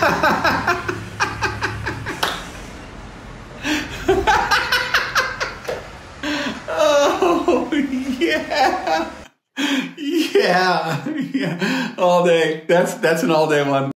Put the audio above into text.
Oh, yeah. Yeah. Yeah. All day. That's an all day one.